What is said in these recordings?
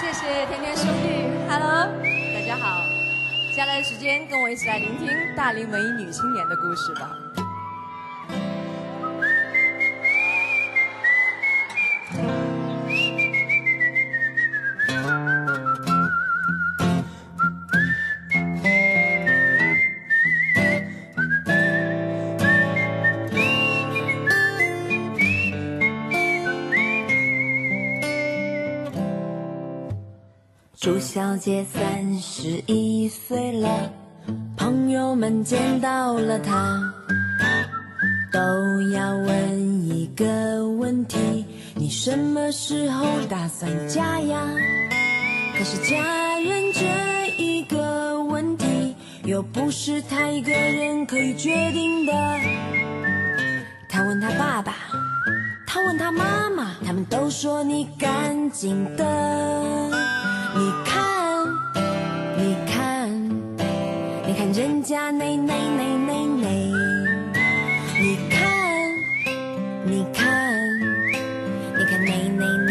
谢谢甜甜兄弟 ，Hello， 大家好。接下来的时间，跟我一起来聆听大龄文艺女青年的故事吧。 朱小姐31岁了，朋友们见到了她，都要问一个问题：你什么时候打算嫁呀？可是嫁人这一个问题，又不是她一个人可以决定的。她问她爸爸，她问她妈妈，他们都说你干净的。你看，你看，你看人家那，你看，你看，你看那。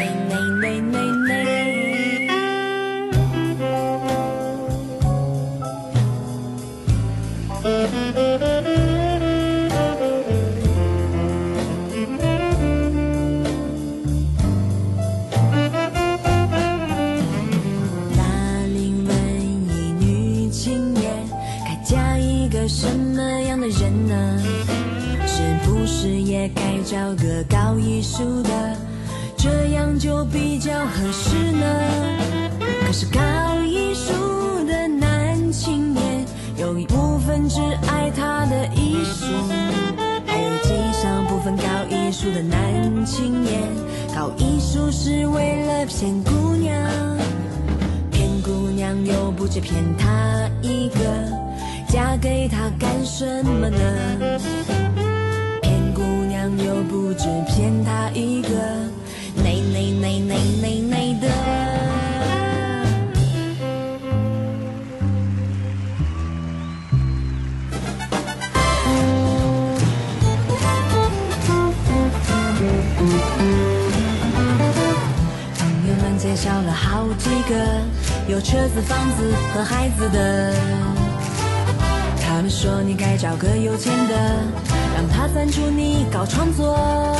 什么样的人呢？是不是也该找个搞艺术的，这样就比较合适呢？可是搞艺术的男青年，有一部分只爱他的艺术，还有极少部分搞艺术的男青年，搞艺术是为了骗姑娘，骗姑娘又不止骗他一个，嫁给他干什么呢？骗姑娘又不止骗他一个，内的。朋友们介绍了好几个，有车子、房子和孩子的。他们说你该找个有钱的，让他赞助你搞创作。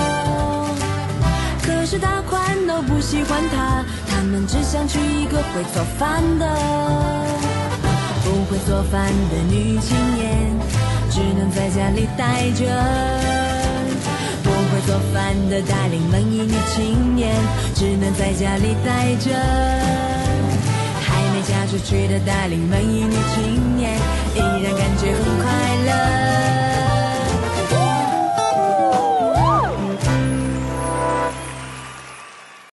可是大款都不喜欢他，他们只想娶一个会做饭的。不会做饭的女青年，只能在家里待着。不会做饭的大龄文艺女青年，只能在家里待着。还没嫁出去的大龄文艺女青年，依然感觉